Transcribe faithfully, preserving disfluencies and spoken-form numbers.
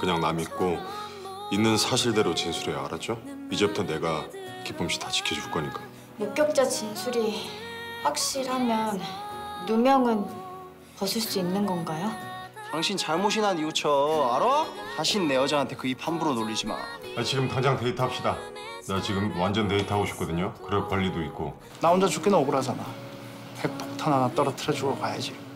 그냥 나 믿고 있는 사실대로 진술해, 알았죠? 이제부터 내가 기쁨 씨 다 지켜줄 거니까. 목격자 진술이 확실하면 누명은 벗을 수 있는 건가요? 당신 잘못이나 뉘우쳐, 알아? 다신 내 여자한테 그 입 함부로 놀리지 마. 아, 지금 당장 데이트합시다. 나 지금 완전 데이트하고 싶거든요. 그럴 권리도 있고. 나 혼자 죽기는 억울하잖아. 핵폭탄 하나 떨어뜨려주고 가야지.